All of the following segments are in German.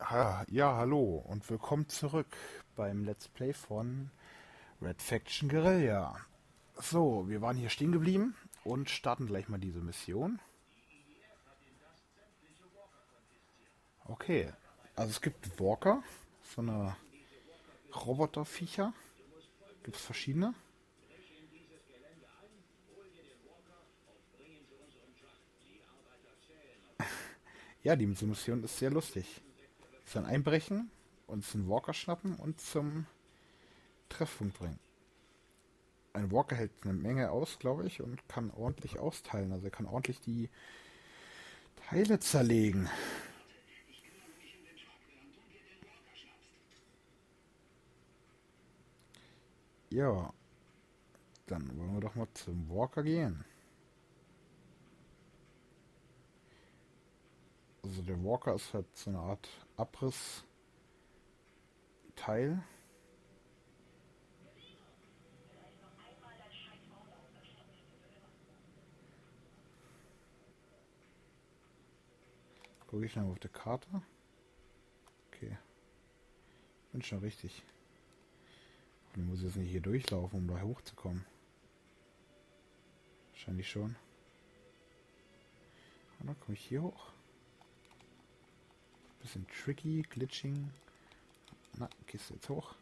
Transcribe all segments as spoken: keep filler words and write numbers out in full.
Ha, ja, hallo und willkommen zurück beim Let's Play von Red Faction Guerilla. So, wir waren hier stehen geblieben und starten gleich mal diese Mission. Okay, also es gibt Walker, so eine Roboterviecher. Gibt es verschiedene. Ja, die Mission ist sehr lustig. Sie sollen einbrechen, uns einen Walker schnappen und zum Treffpunkt bringen. Ein Walker hält eine Menge aus, glaube ich, und kann ordentlich austeilen. Also er kann ordentlich die Teile zerlegen. Ja, dann wollen wir doch mal zum Walker gehen. Also der Walker ist halt so eine Art Abrissteil. Gucke ich mal auf der Karte. Okay, bin schon richtig. Ich muss jetzt nicht hier durchlaufen, um da hochzukommen. Wahrscheinlich schon. Und dann komme ich hier hoch. Bisschen tricky, glitching. Na, gehst du jetzt hoch?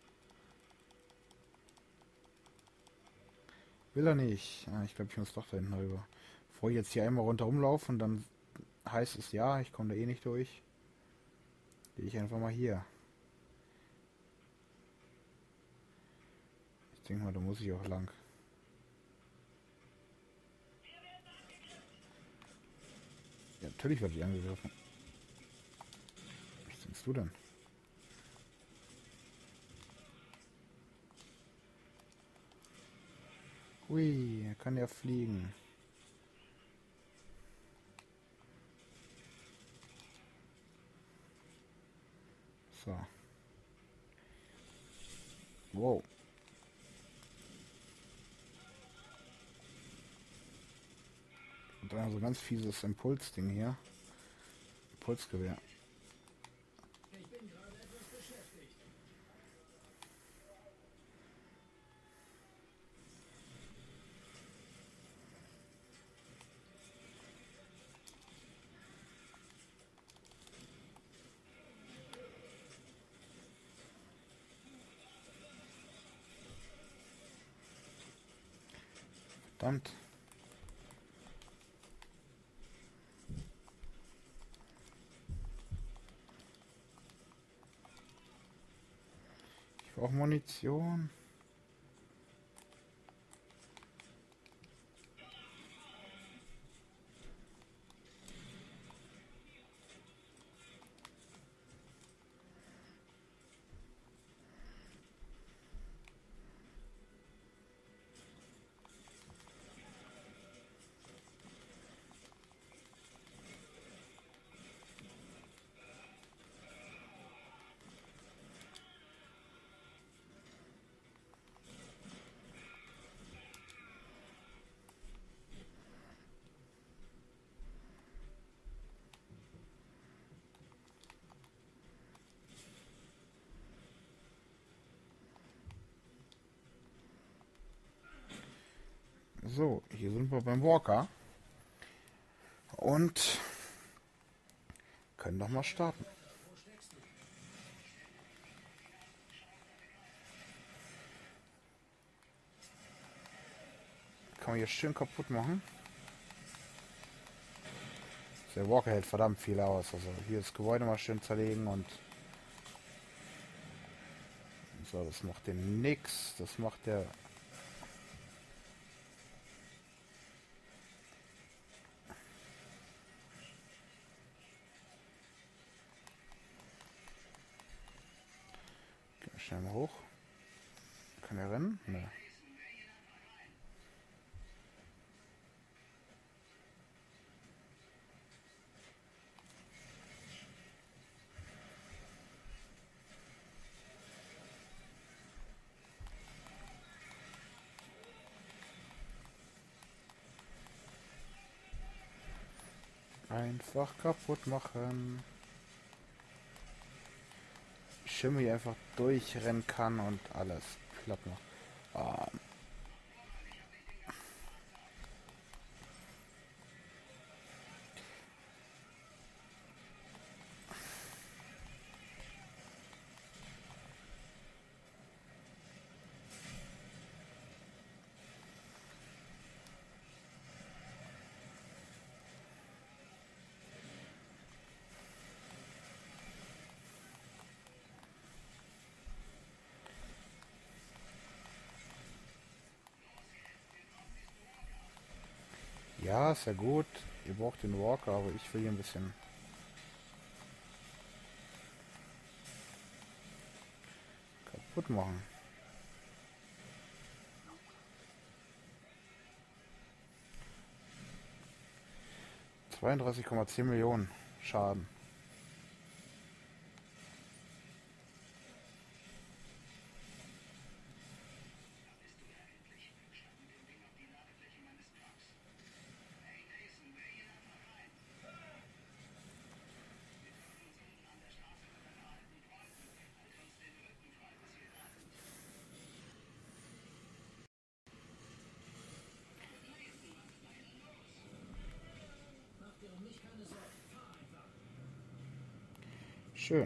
Will er nicht. Ah, ich glaube, ich muss doch da hinten rüber. Bevor ich jetzt hier einmal runter rumlaufe und dann heißt es ja, ich komme da eh nicht durch. Gehe ich einfach mal hier. Ich denke mal, da muss ich auch lang. Ja, natürlich werde ich angegriffen. Was denkst du denn? Hui, er kann ja fliegen. So. Wow. Und dann so ein ganz fieses Impulsding hier. Impulsgewehr. Ich bin gerade etwas beschäftigt. Verdammt. Ich brauche Munition. So, hier sind wir beim Walker. Und können doch mal starten. Wo steckst du? Kann man hier schön kaputt machen. Der Walker hält verdammt viel aus. Also hier das Gebäude mal schön zerlegen und so, das macht den nix. Das macht der. Gehen wir schnell mal hoch. Kann er rennen? Ne. Einfach kaputt machen. Schimmel hier einfach durchrennen kann und alles platt macht. Ah, ja, ist ja gut. Ihr braucht den Walker, aber ich will hier ein bisschen kaputt machen. zweiunddreißig Komma zehn Millionen Schaden. Schön.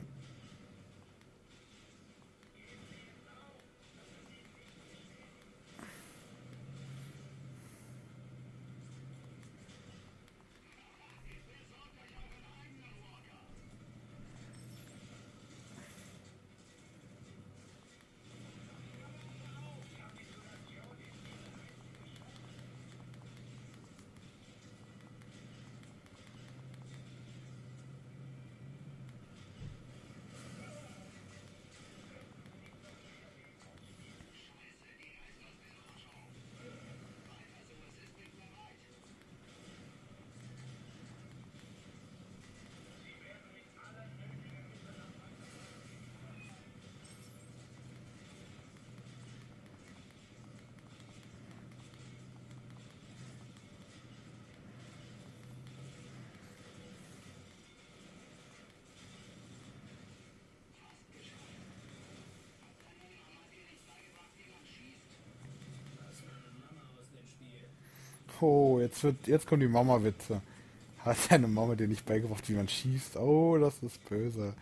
Oh, jetzt wird, jetzt kommen die Mama-Witze. Hat deine Mama dir nicht beigebracht, wie man schießt? Oh, das ist böse.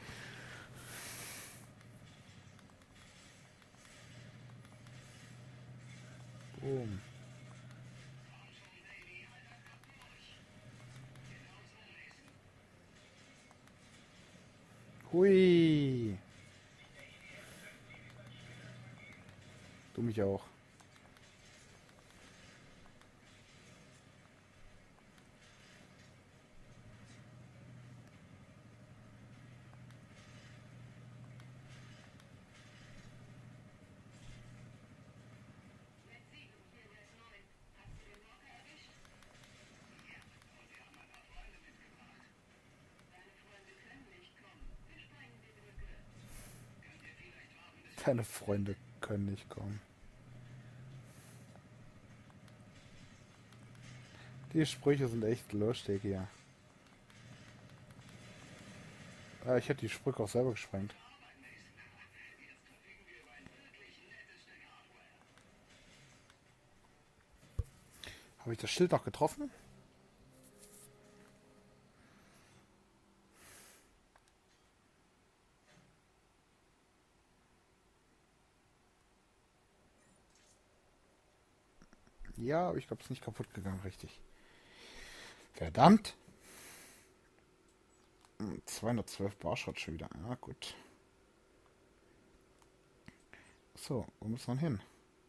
Boom. Hui. Du mich auch. Deine Freunde können nicht kommen. Die Sprüche sind echt lustig hier. Ah, ich hätte die Sprüche auch selber gesprengt. Habe ich das Schild noch getroffen? Ja, aber ich glaube, es ist nicht kaputt gegangen, richtig. Verdammt! Hm, zweihundertzwölf Barschrott schon wieder. Ja, gut. So, wo muss man hin?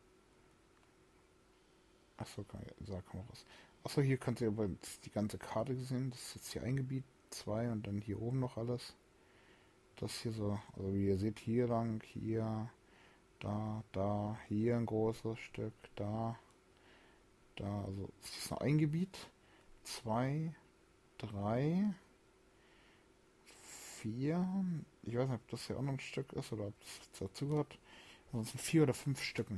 Achso, kann, so, kann man raus. Achso, hier könnt ihr aber die ganze Karte sehen. Das ist jetzt hier ein Gebiet, zwei und dann hier oben noch alles. Das hier so, also wie ihr seht, hier lang, hier, da, da, hier ein großes Stück, da, da, also es ist noch ein Gebiet, zwei, drei, vier, ich weiß nicht, ob das hier auch noch ein Stück ist oder ob das dazu gehört, ansonsten vier oder fünf Stücken.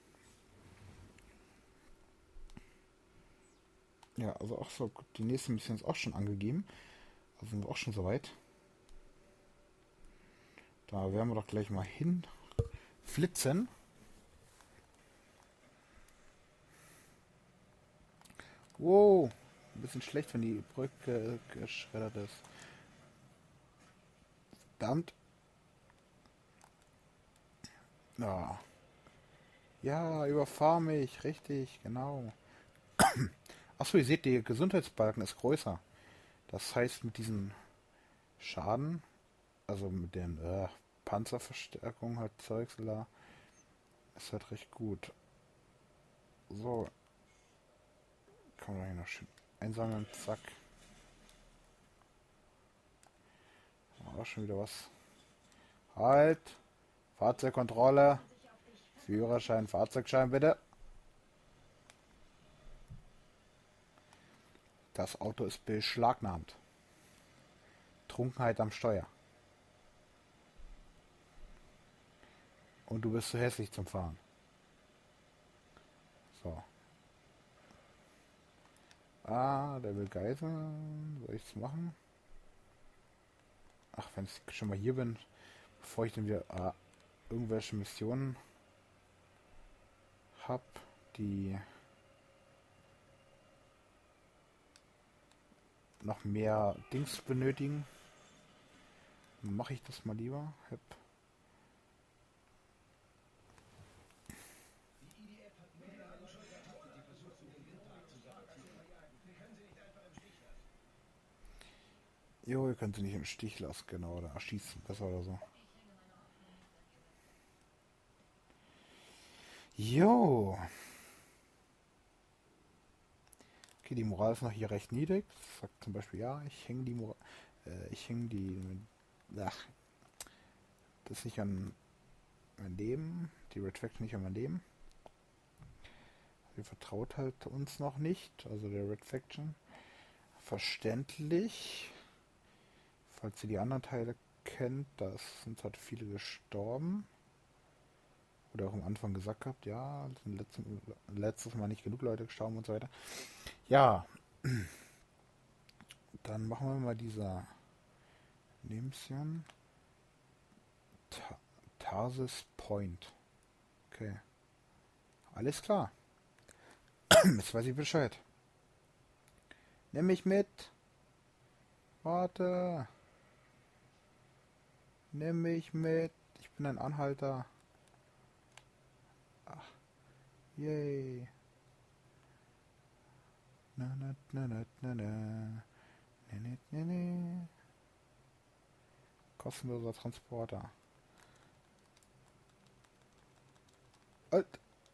Ja, also auch so, gut, die nächste Mission ist auch schon angegeben, also sind wir auch schon soweit. Da werden wir doch gleich mal hin flitzen. Wow, ein bisschen schlecht, wenn die Brücke geschreddert ist. Verdammt. Ja. Ja, überfahr mich, richtig, genau. Achso, ihr seht, der Gesundheitsbalken ist größer. Das heißt, mit diesen Schaden, also mit den äh, Panzerverstärkungen halt Zeugs da, ist halt recht gut. So. Kann man hier noch schön einsammeln, zack. Auch schon wieder was. Halt! Fahrzeugkontrolle. Führerschein, Fahrzeugschein bitte. Das Auto ist beschlagnahmt. Trunkenheit am Steuer. Und du bist zu hässlich zum Fahren. So. Ah, der will geiseln. Soll ich es machen? Ach, wenn ich schon mal hier bin, bevor ich dann wieder ah, irgendwelche Missionen habe, die noch mehr Dings benötigen, mache ich das mal lieber. Hep. Jo, ihr könnt sie nicht im Stich lassen, genau, oder erschießen, besser oder so. Jo. Okay, die Moral ist noch hier recht niedrig. Das sagt zum Beispiel, ja, ich hänge die Moral, äh, ich hänge die, ach, das ist nicht an mein Leben, die Red Faction nicht an mein Leben. Sie vertraut halt uns noch nicht, also der Red Faction. Verständlich. Falls ihr die anderen Teile kennt, da sind halt viele gestorben. Oder auch am Anfang gesagt habt, ja, sind letztes, letztes Mal nicht genug Leute gestorben und so weiter. Ja, dann machen wir mal dieser Nebenmission. Ta Tarsis Point. Okay. Alles klar. Jetzt weiß ich Bescheid. Nimm mich mit. Warte. Nimm mich mit. Ich bin ein Anhalter. Ach. Yay. Na, na, na, na, na, na. Ne, ne, ne, ne. Kostenloser Transporter. Alt.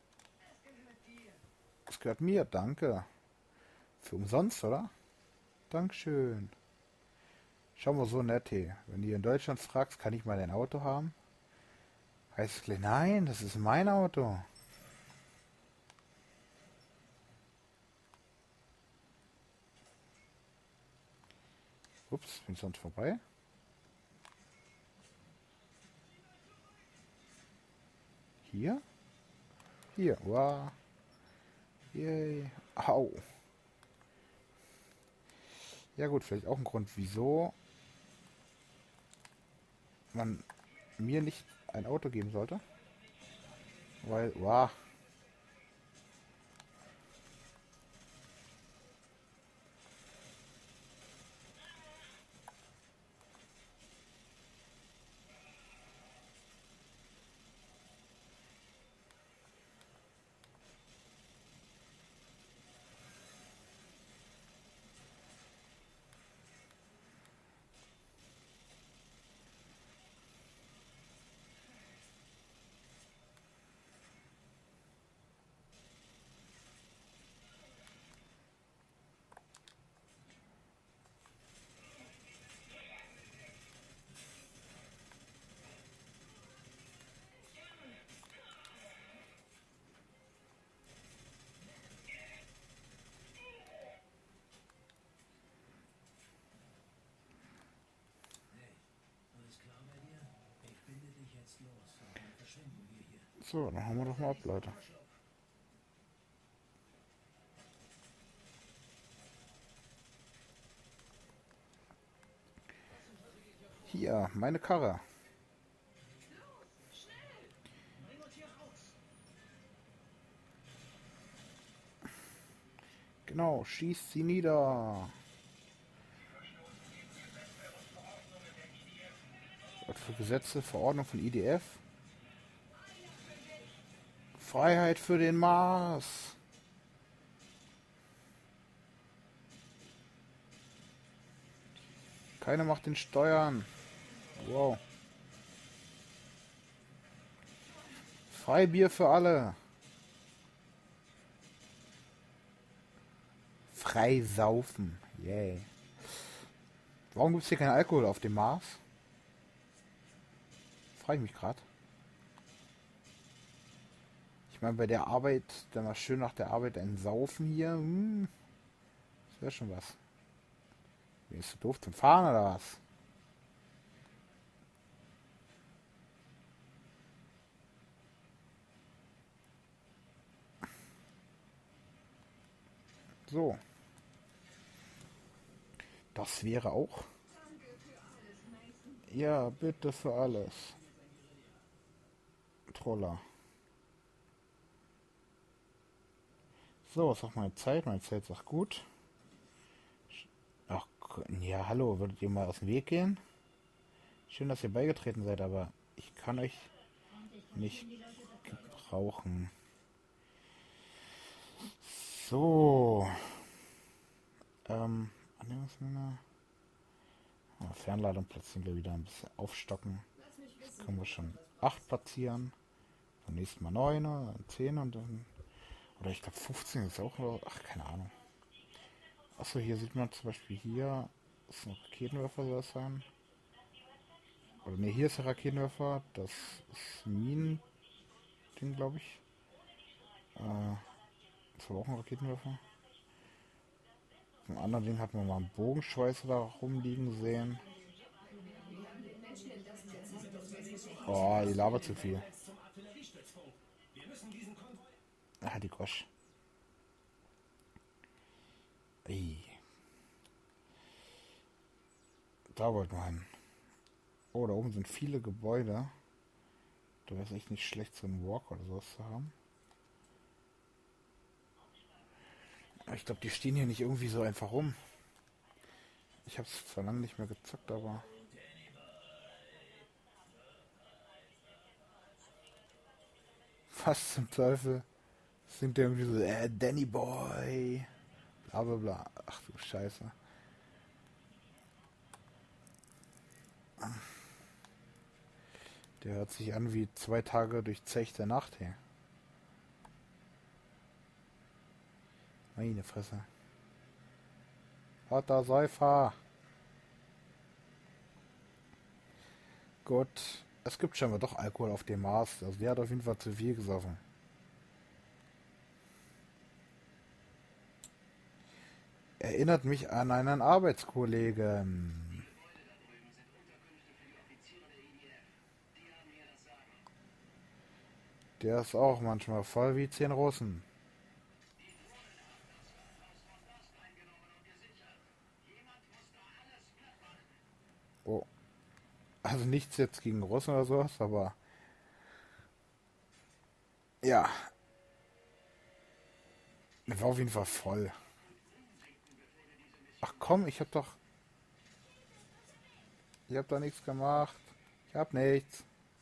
Das gehört mir, danke. Für umsonst, oder? Dankeschön. Schau mal, so nett hier. Wenn du in Deutschland fragst, kann ich mal dein Auto haben? Heißt es gleich, nein, das ist mein Auto. Ups, bin ich sonst vorbei? Hier? Hier, wow. Yay. Au. Ja gut, vielleicht auch ein Grund, wieso man mir nicht ein Auto geben sollte. Weil, wow. So, dann hauen wir doch mal ab, Leute. Hier, meine Karre. Genau, schießt sie nieder. Was für Gesetze, Verordnung von I D F? Freiheit für den Mars. Keiner macht den Steuern. Wow. Freibier für alle. Frei saufen. Yay. Warum gibt es hier keinen Alkohol auf dem Mars? Frage ich mich gerade. Ich meine, bei der Arbeit, dann mal schön nach der Arbeit ein Saufen hier. Hm, das wäre schon was. Ist du doof zum Fahren oder was? So. Das wäre auch. Ja, bitte für alles. Troller. So, was sagt meine Zeit? Meine Zeit sagt gut. Ach, ja, hallo, würdet ihr mal aus dem Weg gehen? Schön, dass ihr beigetreten seid, aber ich kann euch nicht gebrauchen. So. Ähm, ja, Fernladung platzieren wir wieder ein bisschen aufstocken. Das können wir schon acht platzieren. Beim nächsten Mal neun, dann zehn und dann. Oder ich glaube fünfzehn ist auch noch. Ach, keine Ahnung. Achso, hier sieht man zum Beispiel hier. Ist ein Raketenwerfer, soll das sein? Oder ne, hier ist der Raketenwerfer. Das ist Minen. Ding, glaube ich. Äh, das war auch ein Raketenwerfer. Im anderen Ding hat man mal einen Bogenschweißer da rumliegen sehen. Oh, die labert zu viel. Ah, die Gosch. Ey. Da wollten wir hin. Oh, da oben sind viele Gebäude. Da wäre es echt nicht schlecht, so einen Walk oder sowas zu haben. Aber ich glaube, die stehen hier nicht irgendwie so einfach rum. Ich habe es zwar lange nicht mehr gezockt, aber... Was zum Teufel? Singt der irgendwie so, äh, Danny Boy. Bla bla bla. Ach du Scheiße. Der hört sich an wie zwei Tage durchzechte Nacht hier. Meine Fresse. Harter Säufer. Gut. Es gibt scheinbar doch Alkohol auf dem Mars. Also der hat auf jeden Fall zu viel gesoffen. Erinnert mich an einen Arbeitskollegen. Der ist auch manchmal voll wie zehn Russen. Oh. Also nichts jetzt gegen Russen oder sowas, aber... Ja. Der war auf jeden Fall voll. Ach komm, ich hab doch... Ich hab doch nichts gemacht. Ich hab nichts.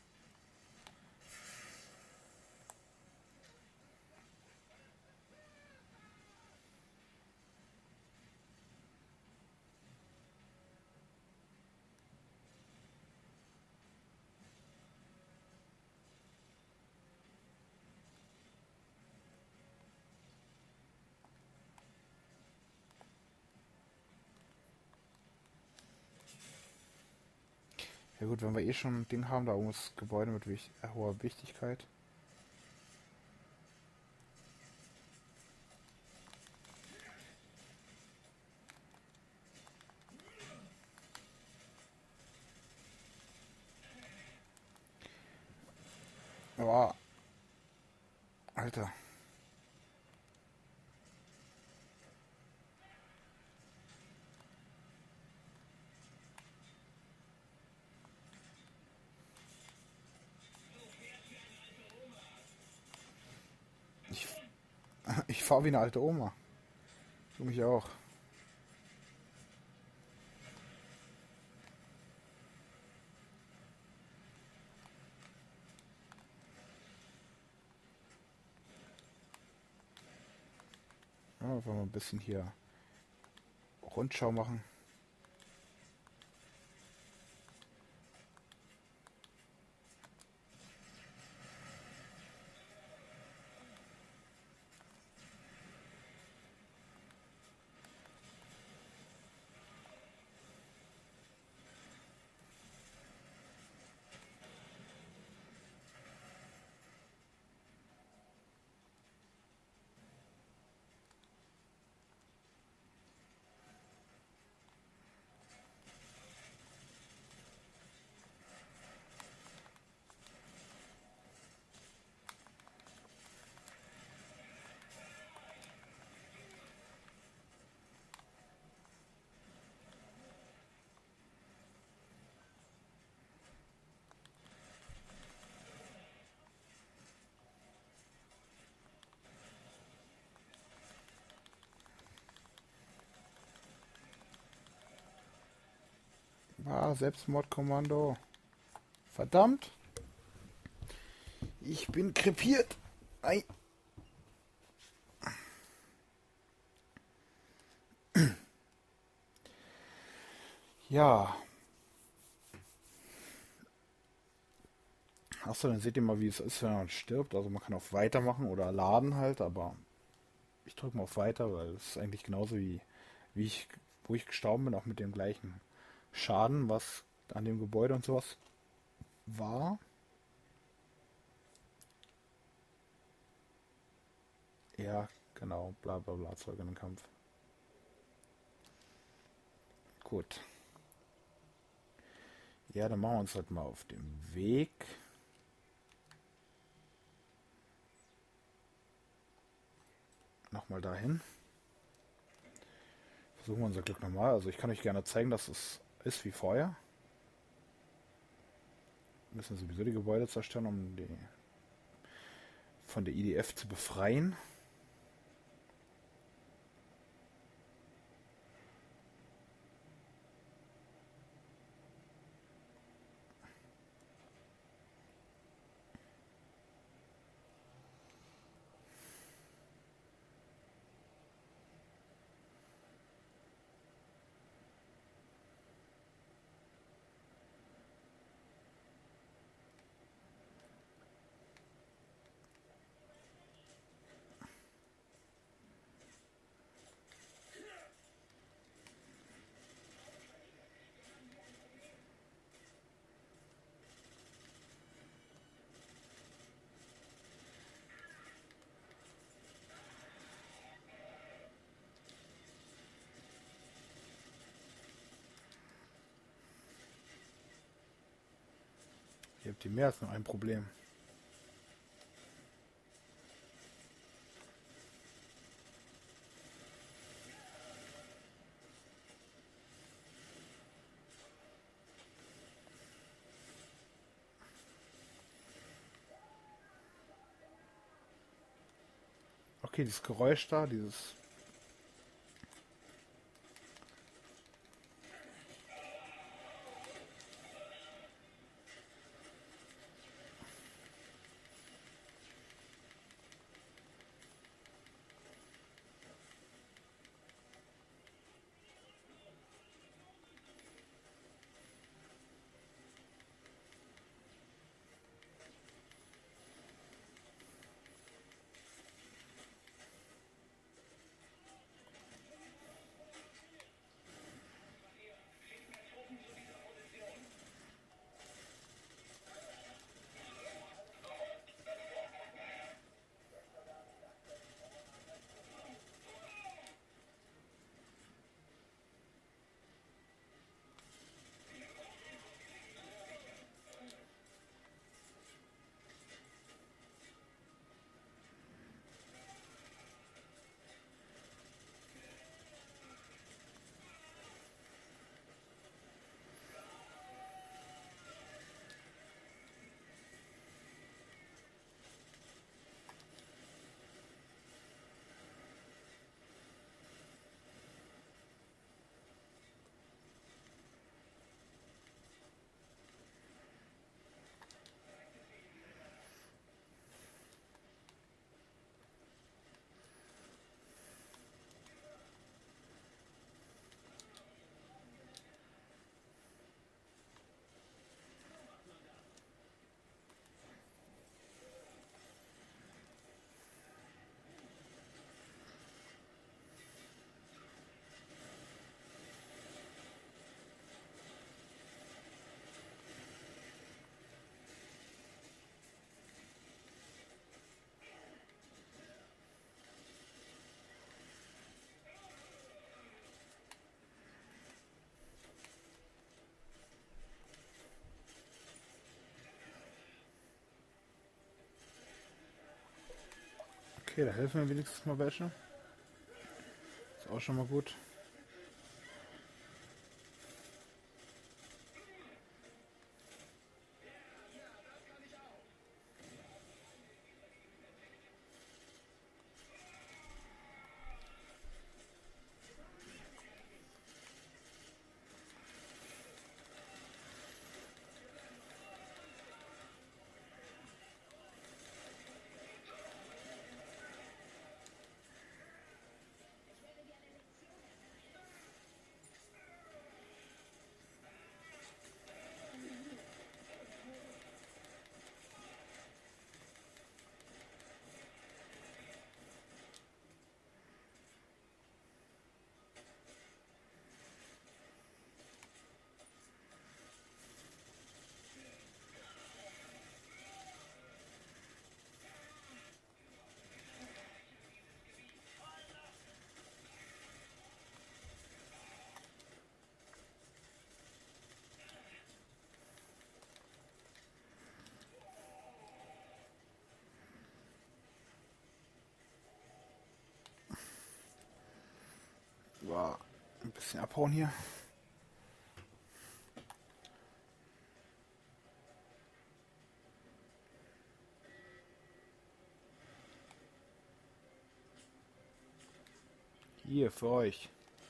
Ja gut, wenn wir eh schon ein Ding haben, da irgendwas Gebäude mit wich hoher Wichtigkeit. Oh, Alter. Ich, ich fahre wie eine alte Oma. Du mich auch. Ja, wollen wir ein bisschen hier Rundschau machen. Ah, Selbstmordkommando. Verdammt. Ich bin krepiert. Ei. Ja. Achso, dann seht ihr mal, wie es ist, wenn man stirbt. Also man kann auf Weitermachen oder laden halt, aber ich drücke mal auf Weiter, weil es ist eigentlich genauso wie, wie ich, wo ich gestorben bin, auch mit dem gleichen Schaden, was an dem Gebäude und sowas war. Ja, genau, bla bla bla, Zeug in den Kampf. Gut. Ja, dann machen wir uns halt mal auf den Weg. Nochmal dahin. Versuchen wir unser Glück nochmal. Also ich kann euch gerne zeigen, dass es ist wie vorher. Wir müssen sowieso die Gebäude zerstören, um die von der I D F zu befreien. Ihr habt hier mehr als nur ein Problem. Okay, dieses Geräusch da, dieses... Okay, da helfen mir wenigstens mal welche. Ist auch schon mal gut. War ein bisschen abhauen hier. Hier für euch.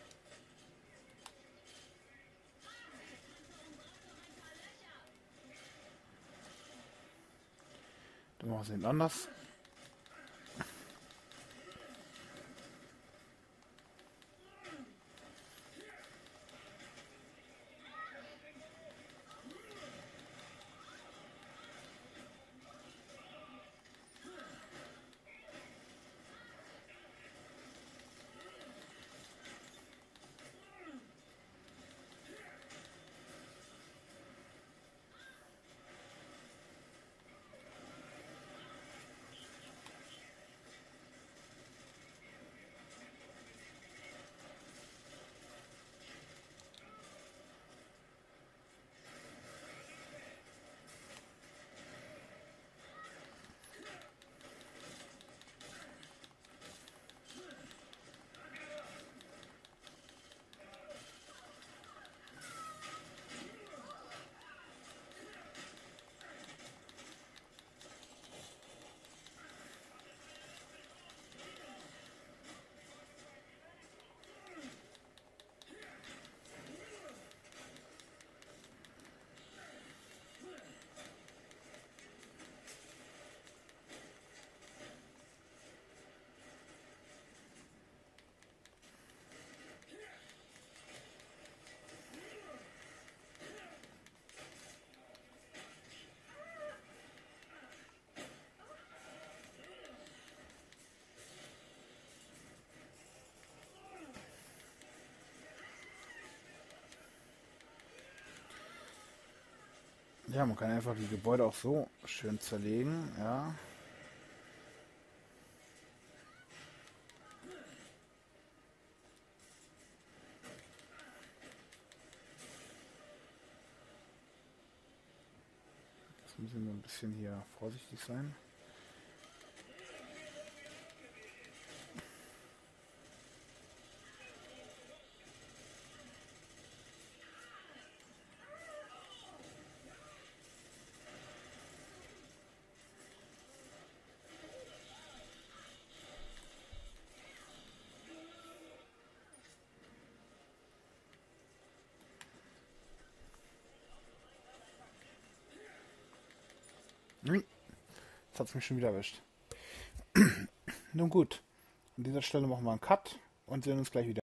Dann machen wir es anders. Ja, man kann einfach die Gebäude auch so schön zerlegen, ja. Jetzt müssen wir ein bisschen hier vorsichtig sein. Jetzt hat es mich schon wieder erwischt. Nun gut, an dieser Stelle machen wir einen Cut und sehen uns gleich wieder.